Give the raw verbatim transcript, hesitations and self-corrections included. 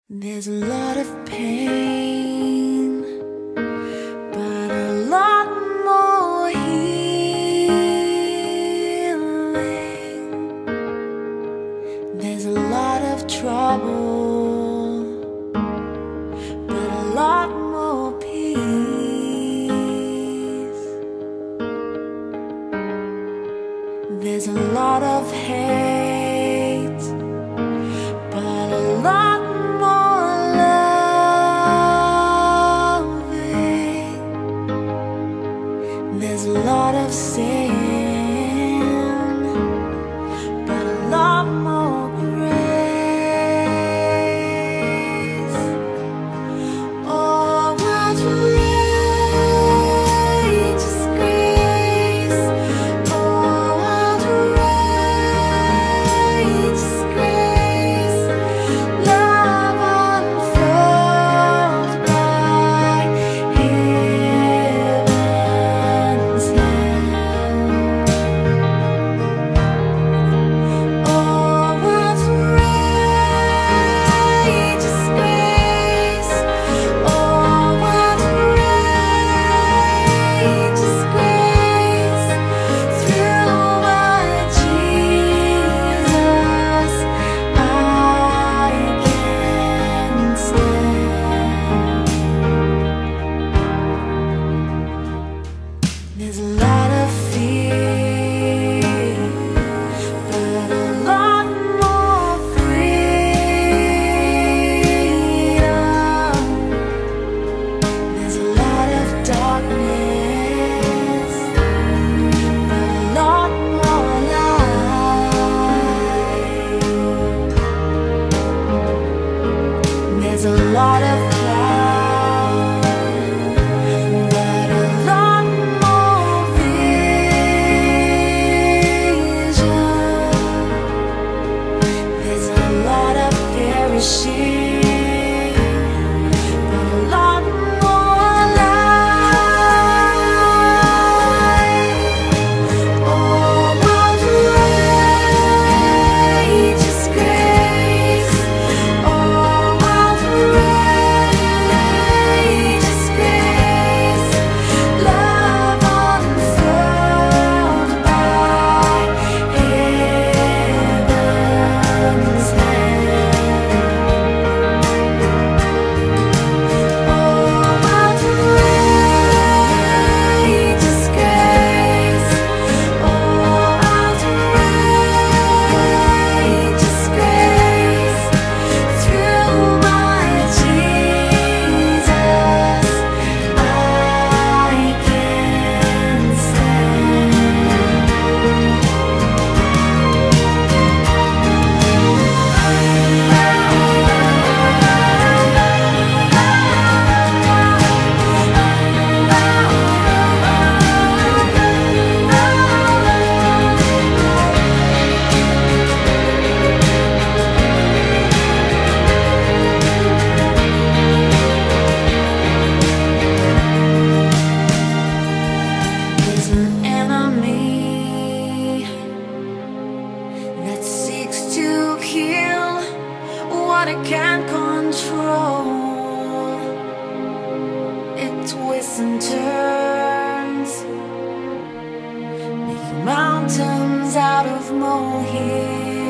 There's a lot of pain, but a lot more healing. There's a lot of trouble, but a lot more peace. There's a lot of hate, but a lot more loving. There's a lot of sin, but a lot more grace. Oh, what righteous grace! Oh, what righteous grace! Love unfurled by heaven's hand. Oh, what righteous grace! Oh, what righteous grace! Through my Jesus, I can stand. There's a lot of fear, but a lot more freedom. There's a lot of darkness, but a lot more light. There's a lot of cloud, but a lot more vision. There's a lot of perishing, but a lot more life. Oh, what righteous grace! Oh, what righteous grace! Love unfurled by heaven's hand. Oh, what righteous grace! Oh, what righteous grace! Through my Jesus, I can There's an enemy that seeks to kill what it can't control. It twists and turns, making mountains out of molehills.